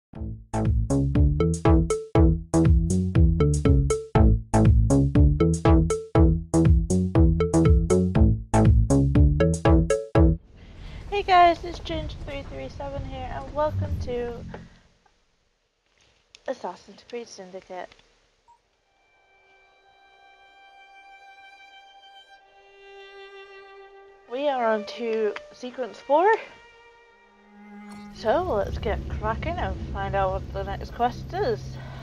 Hey guys, it's Ginge337 here, and welcome to Assassin's Creed Syndicate. We are on to Sequence 4, so let's get cracking and find out what the next quest is.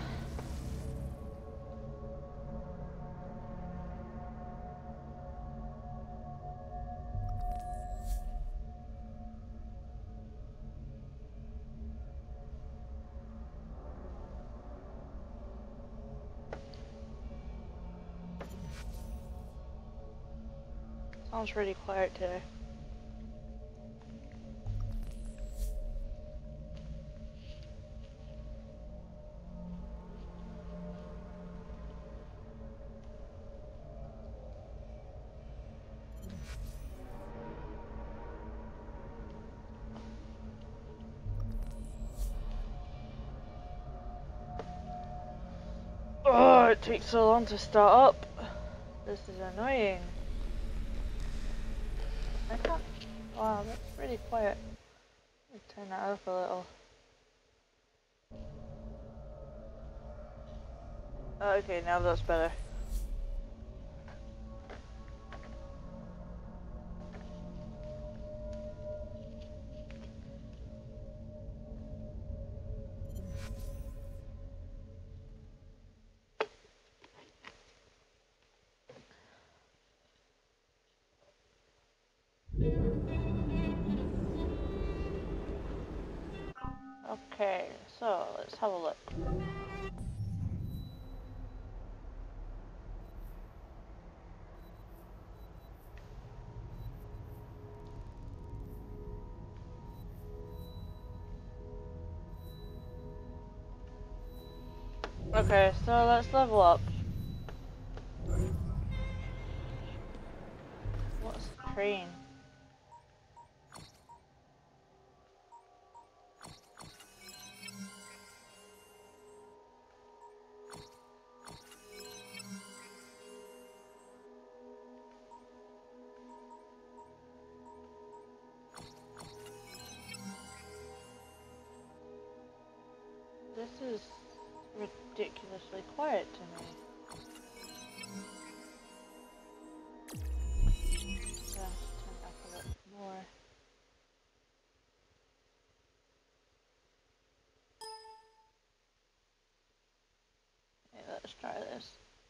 Sounds pretty quiet today. Oh, it takes so long to start up. This is annoying. I can't. Wow, that's pretty quiet. Let me turn that up a little. Okay, now that's better. Okay, so let's have a look. Okay, so let's level up. What's the train? This is ridiculously quiet to me. I have to turn it up a bit more. Okay, let's try this.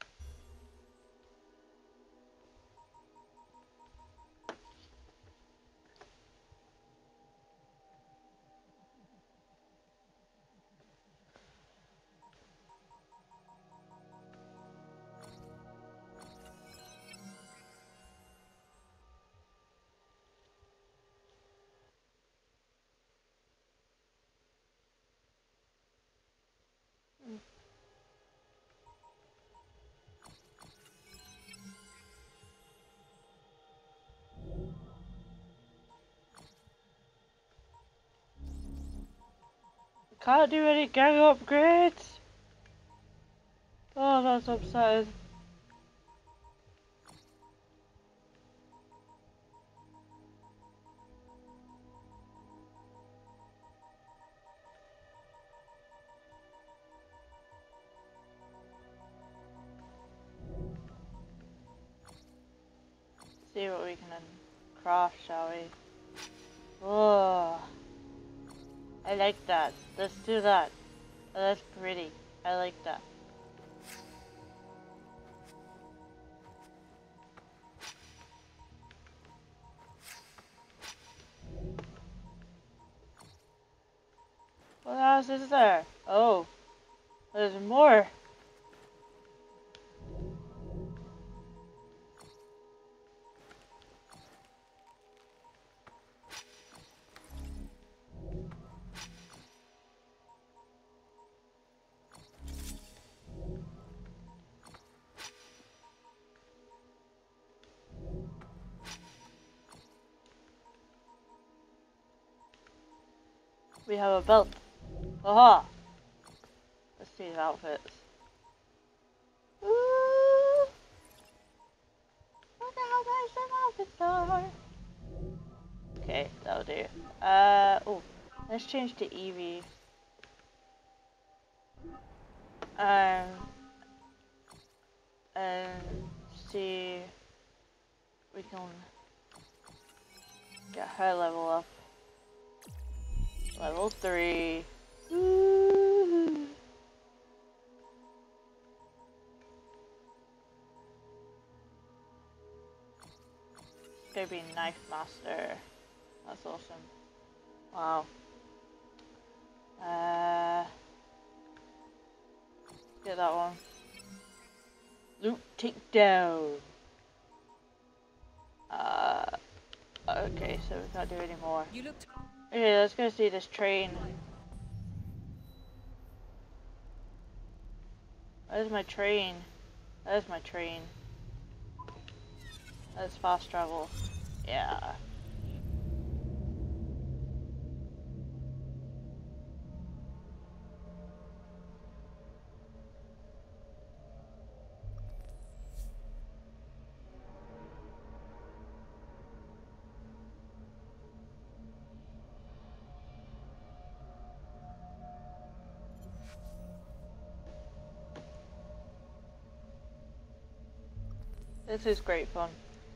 Can't do any gang upgrades! Oh, that's upsetting. See what we can craft, shall we? Oh, I like that. Let's do that. Oh, that's pretty. I like that. What else is there? Oh, there's more. We have a belt. Aha! Let's see his outfits. Ooh! Look how nice some outfits are! Okay, that'll do. Oh, let's change to Eevee. And see if we can get her level up. Level 3. Woo-hoo. It's gonna be Knife Master. That's awesome. Wow. Get that one. Loot takedown. Okay, so we can't do any more. Okay, let's go see this train. Where's my train? There's my train. That's fast travel. Yeah. This is great fun.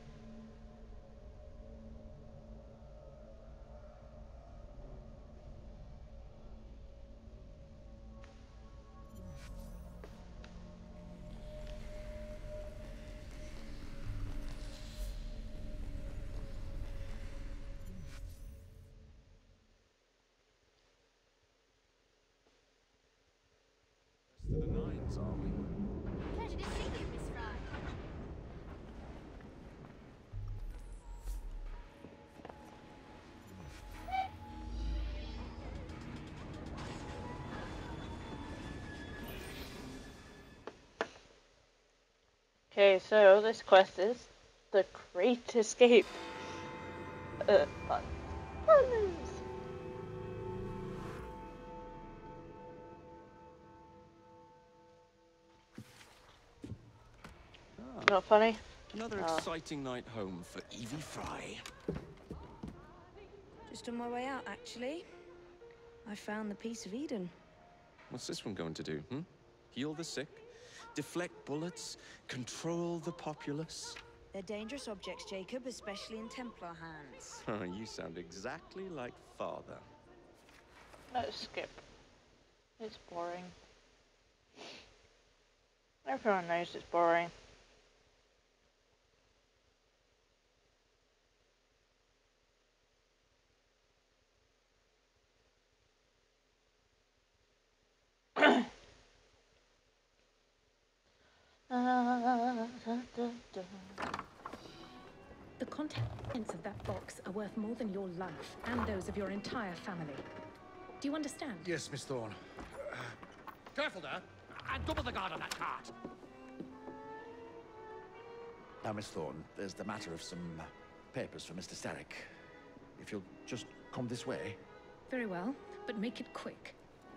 To the nines, are we? Pleasure to see you, Miss Fry. Okay, so this quest is the Great Escape. Fun. Not funny? Another exciting night home for Evie Fry. Just on my way out, actually. I found the Piece of Eden. What's this one going to do, Heal the sick, deflect bullets, control the populace? They're dangerous objects, Jacob, especially in Templar hands. You sound exactly like Father. Let's skip. It's boring. Everyone knows it's boring. The contents of that box are worth more than your life and those of your entire family. Do you understand? Yes, Miss Thorne. Careful there, and double the guard on that cart. Now, Miss Thorne, there's the matter of some papers for Mr. Starrick. If you'll just come this way. Very well, but make it quick.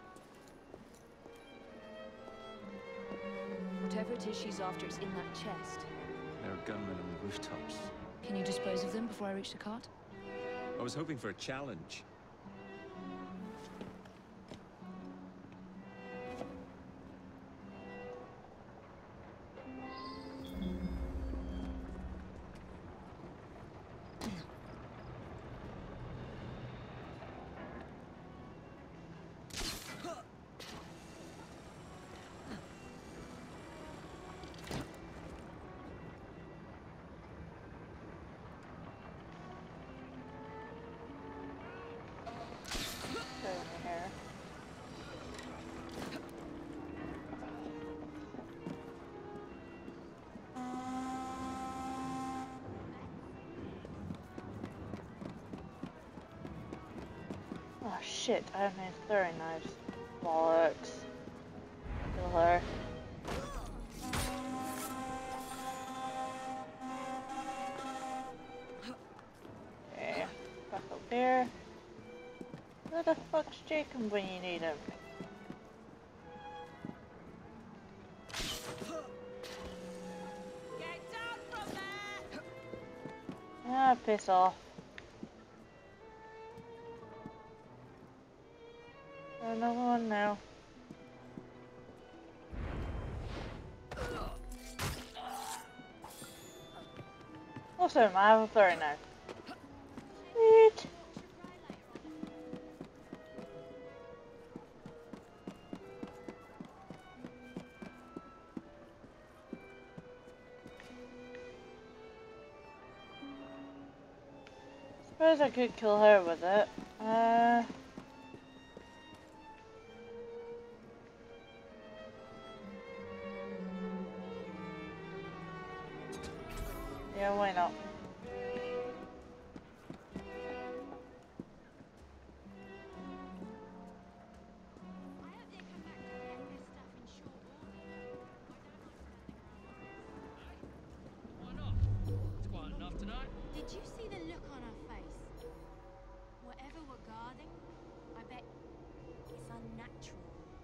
Whatever it is she's after, it's in that chest. There are gunmen on the rooftops. Can you dispose of them before I reach the cart? I was hoping for a challenge. Oh shit, I have no throwing knives. Bollocks. Kill her. Okay, back up here. Where the fuck's Jacob when you need him? Ah, piss off. Another one now. Also, I have a throwing knife. Sweet. Suppose I could kill her with it. Yeah, why not? Why not? It's quiet enough tonight. Did you see the look on her face? Whatever we're guarding, I bet it's unnatural.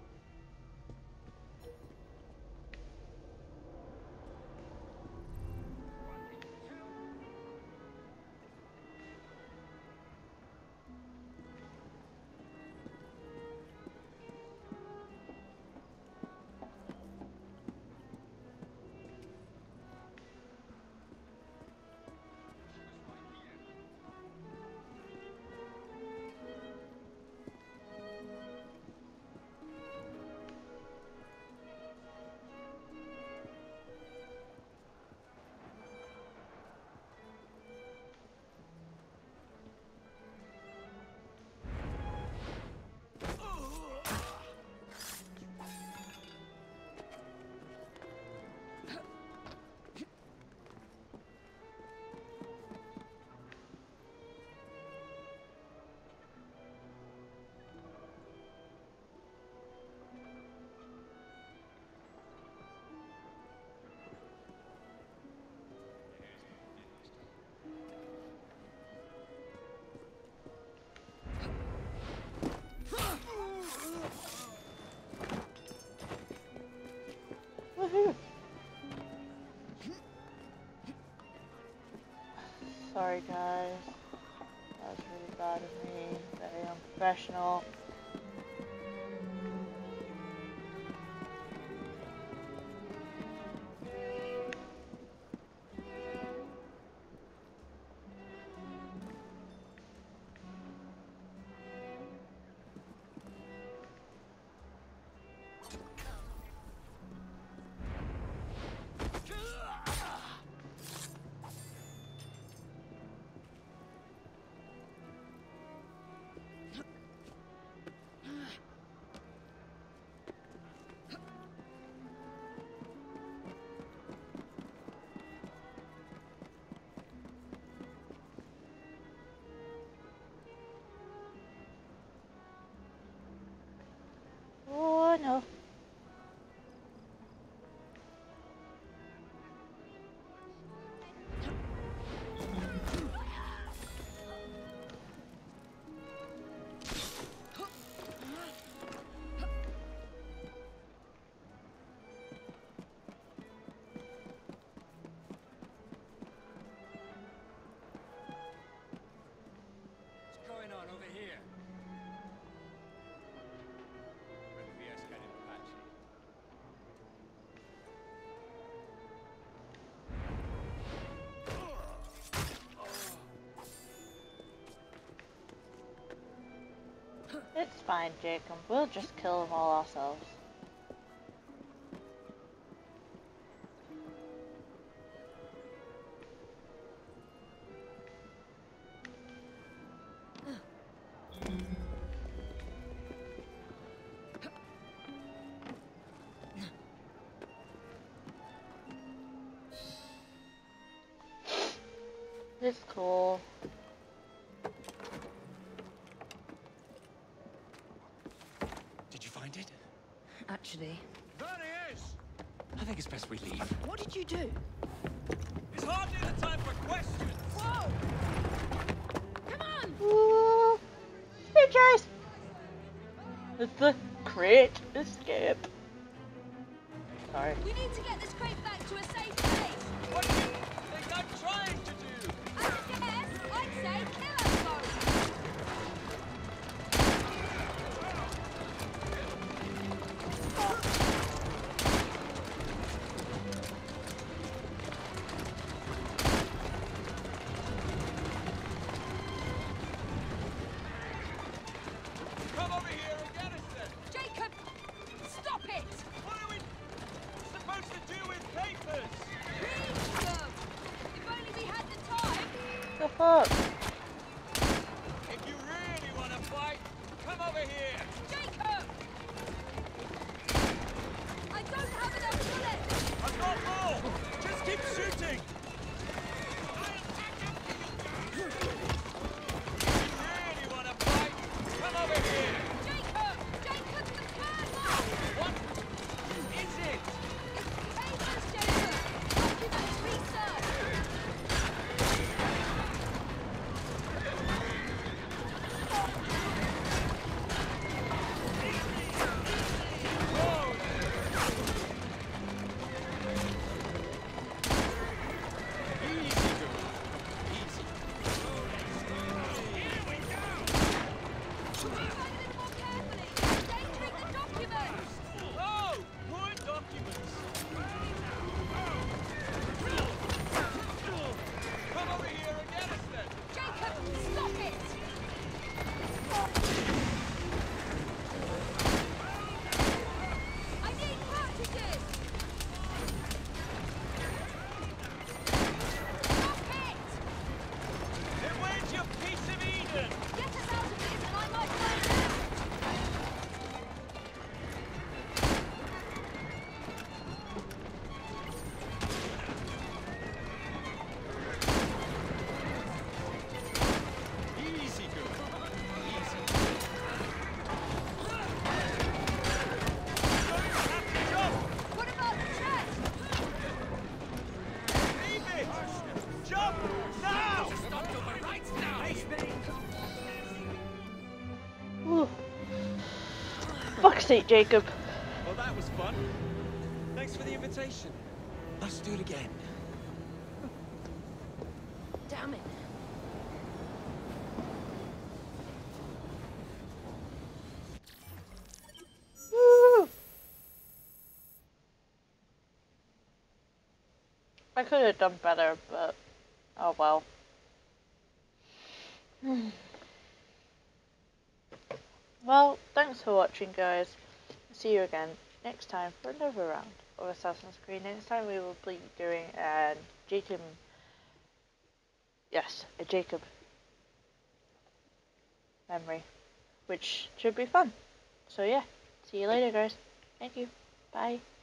Woohoo! Sorry guys. That was really bad of me. Very unprofessional. Oh no. What's going on over here? It's fine, Jacob. We'll just kill them all ourselves. It's cool. Did you find it? Actually, There he is! I think it's best we leave. what did you do? It's hardly the time for questions! Whoa! Come on! Ooh. Speed chase! It's the crate escape. Sorry. We need to get this crate back to a safe place. What do you think I'm trying to do? I guess St. Jacob. Well, that was fun. Thanks for the invitation. Let's do it again. Damn it. Woo! I could have done better, but oh well. Well, thanks for watching, guys. See you again next time for another round of Assassin's Creed. Next time we will be doing a Jacob memory, which should be fun. So yeah, see you later, guys. Thank you. Bye.